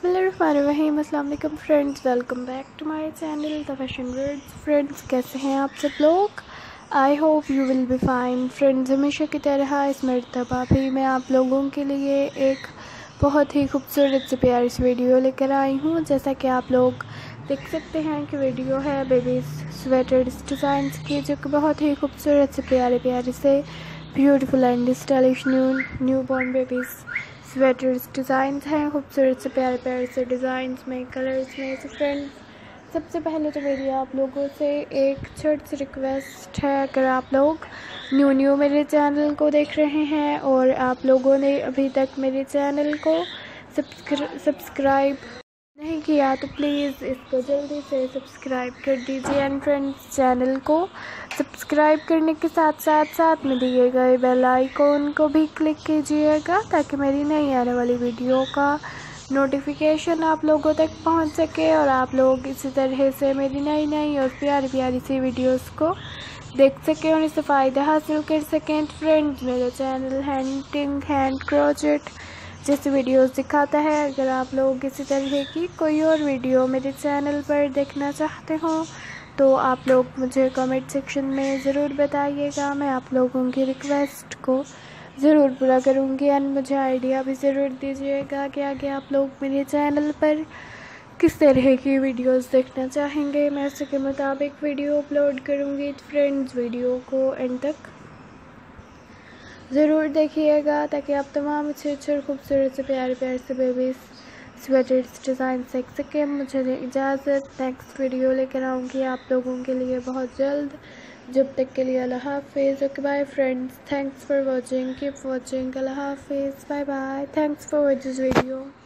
बिस्मिल्लाहिर्रहमानिर्रहीम। अस्सलाम वालेकुम friends, welcome back to my channel the fashion words. Friends, कैसे हैं आप सब लोग? I hope you will be fine. Friends, हमेशा की तरह इस मरतबा भी मैं आप लोगों के लिए एक बहुत ही खूबसूरत से प्यारी सी वीडियो लेकर आई हूँ। जैसा कि आप लोग देख सकते हैं कि वीडियो है बेबीज़ स्वेटर्स डिज़ाइंस की, जो कि बहुत ही खूबसूरत से प्यारे प्यारे से beautiful and stylish new born babies sweaters designs हैं। खूबसूरत से प्यारे प्यारे से डिज़ाइंस में, कलर्स में। तो फ्रेंड्स, सबसे पहले तो मेरी आप लोगों से एक छोटी सी रिक्वेस्ट है, अगर आप लोग न्यू मेरे चैनल को देख रहे हैं और आप लोगों ने अभी तक मेरे चैनल को सब्सक्राइब नहीं किया तो प्लीज़ इसको जल्दी से सब्सक्राइब कर दीजिए। एंड फ्रेंड्स, चैनल को सब्सक्राइब करने के साथ में दिए गए बेल आइकॉन को भी क्लिक कीजिएगा, ताकि मेरी नई आने वाली वीडियो का नोटिफिकेशन आप लोगों तक पहुंच सके और आप लोग इसी तरह से मेरी नई और प्यारी प्यारी सी वीडियोस को देख सकें और इससे फ़ायदा हासिल कर सकें। फ्रेंड्स, मेरा चैनल हैंड क्रोचेट जैसे वीडियोस दिखाता है। अगर आप लोग इसी तरह की कोई और वीडियो मेरे चैनल पर देखना चाहते हो तो आप लोग मुझे कमेंट सेक्शन में ज़रूर बताइएगा। मैं आप लोगों की रिक्वेस्ट को ज़रूर पूरा करूँगी एंड मुझे आइडिया भी ज़रूर दीजिएगा कि आगे आप लोग मेरे चैनल पर किस तरह की वीडियोस देखना चाहेंगे। मैं उसके मुताबिक वीडियो अपलोड करूँगी। तो फ्रेंड्स, वीडियो को एंड तक ज़रूर देखिएगा, ताकि आप तमाम अच्छे और खूबसूरत से प्यारे प्यारे से बेबीज़ स्वेटर्स डिज़ाइन सीख सकें। मुझे इजाज़त, नेक्स्ट वीडियो लेकर आऊँगी आप लोगों के लिए बहुत जल्द। जब तक के लिए अल्लाह हाफिज़। Okay bye friends, thanks for watching, keep watching. अल्लाह हाफिज़, bye bye, thanks for watching this video.